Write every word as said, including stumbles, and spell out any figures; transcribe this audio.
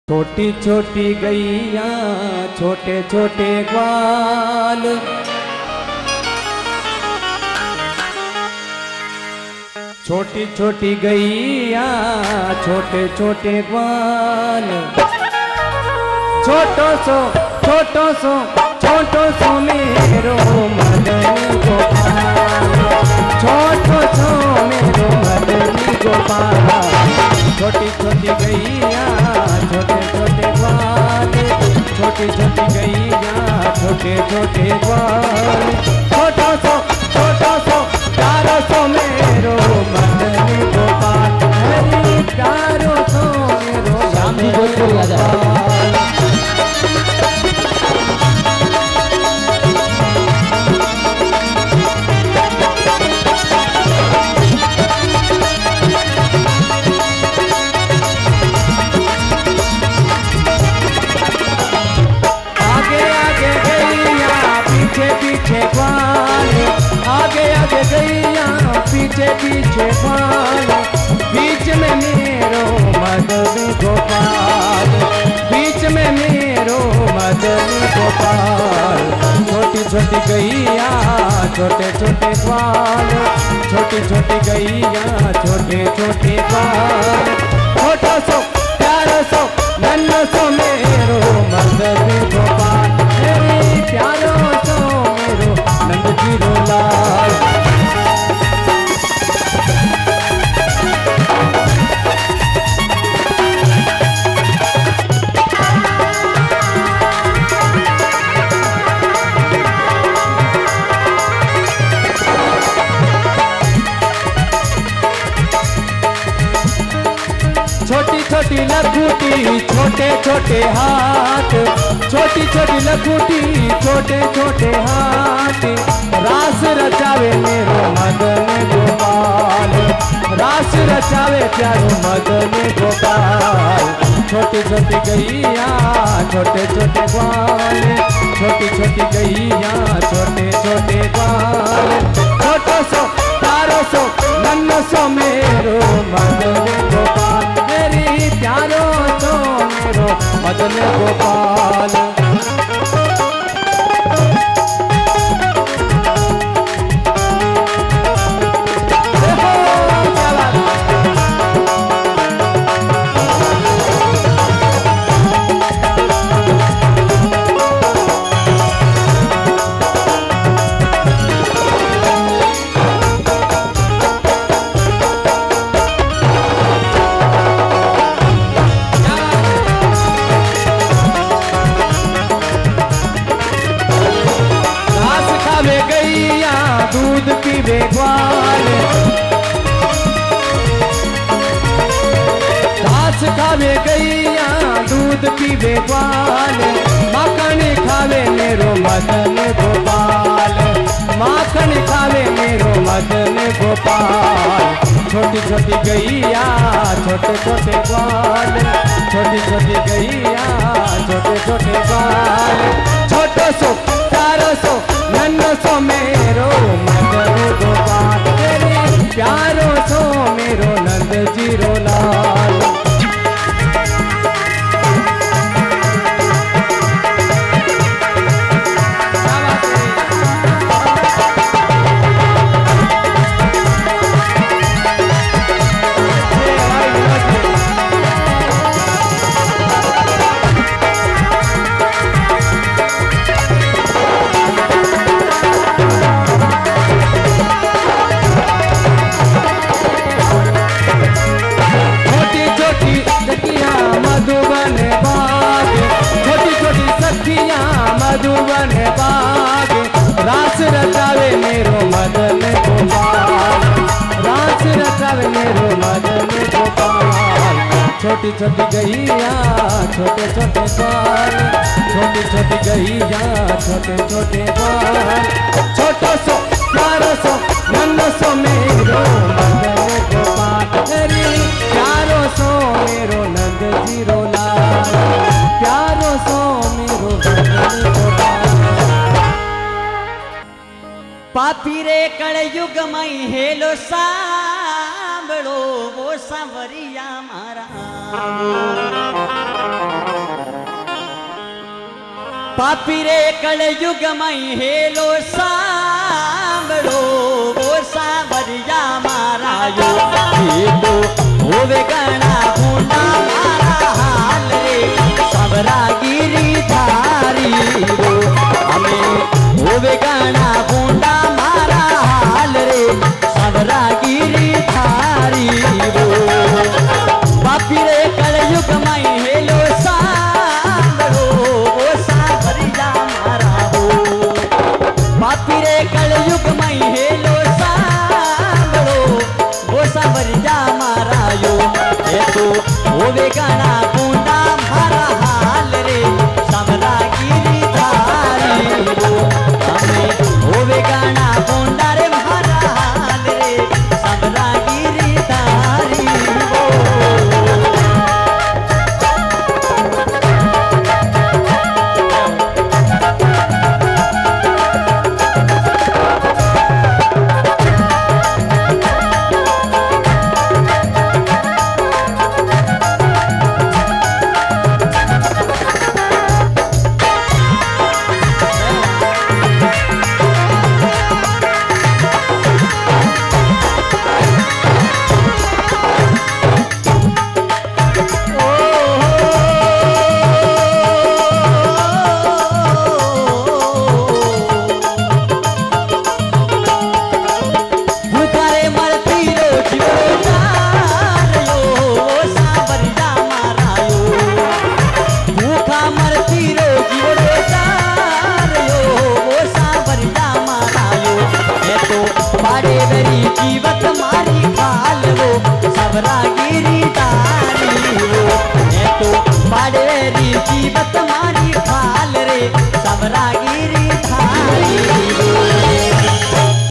छोटी छोटी गैया छोटे छोटे ग्वाल, छोटी छोटी गैया छोटे छोटे ग्वाल, छोटो सो छोटो सो छोटो सो मेरो मदन गोपाल, छोटो सो मेरो मदन गोपाल। छोटी छोटी गैया छोटे छोटे ग्वाल, छोटी छोटी गैया छोटे छोटे ग्वाल, छोटो सो छोटो सो प्यारो सो मेरो मदन गोपाल, हरी प्यारो सो मेरो मदन गोपाल। पीछे ग्वाल, आगे आगे गैया पीछे पीछे ग्वाल, बीच में मेरो मदन गोपाल, बीच में मेरो मदन गोपाल। छोटी छोटी गैया छोटे छोटे ग्वाल, छोटी छोटी गैया छोटे छोटे ग्वाल, छोटा सो प्यारो सो नन्हा सो मेरो मदन गोपाल, मेरी प्यारो सो मेरो नंद जीरो लाल। छोटी छोटी लखूटी छोटे छोटे हाथ, छोटी छोटी लखूटी छोटे छोटे हाथ, रास रचावे मेरो मदन गोपाल, रास रचावे प्यारो मदन गोपाल। छोटी छोटी गैया छोटे छोटे ग्वाल, छोटी छोटी गैया छोटे छोटे ग्वाल, छोटो सो प्यारो सो नन्हा सो मेरो मदन गोपाल, मेरी प्यारो सो मेरो मदन गोपाल। दूध पीवे ग्वाल, घास खावे गैया दूध पीवे ग्वाल, माखन खावे मेरो मदन गोपाल, माखन खावे मेरो मदन गोपाल। छोटी छोटी गैया छोटे छोटे ग्वाल, छोटी छोटी गैया छोटे छोटे ग्वाल, छोटो सो प्यारो सो नन्हा सो मेरो मदन गोपाल, मेरे प्यारो सो मेरो नंद जीरो लाल। मधुबन बाग रास रचावे मेरो मदन गोपाल, रास रचावे मेरो मदन गोपाल। छोटी छोटी गैया छोटे छोटे ग्वाल, छोटी छोटी गैया छोटे छोटे ग्वाल, छोटो सो प्यारो सो नन्हा सो मेरो मदन गोपाल, मेरी प्यारो सो मेरो नंद जीरो लाल, प्यारो सो मेरो मदन गोपाल। पापी रे कलयुग में हेलो सांभळो वो सांवरिया मारा पापी रे कलयुग में हेलो सांभळो वो सांवरिया मारा यो ये तो होवे गणा भूंडा मारा हाल रे सांवरा गिरिधारी वो हमें होवे गणा भूंडा मारा हाल रे सांवरा गिरिधारी वो पापी रे कलयुग में हेलो सांभळो वो सांवरिया मारा हो पापी रे कलयुग में हेलो सांभळो वो सांवरिया मारा यो ये तो होवे गणा भूंडा मारा हाल रे सांवरा गिरिधारी वो हमें होवे गणा भूंडा रे मारा हाल रे सांवरा गिरिधारी वो जीवत मारी खाल वो सबरा गिरिधारी वो ये तो पाड़ेरी जीवत मारी खाल रे सबरा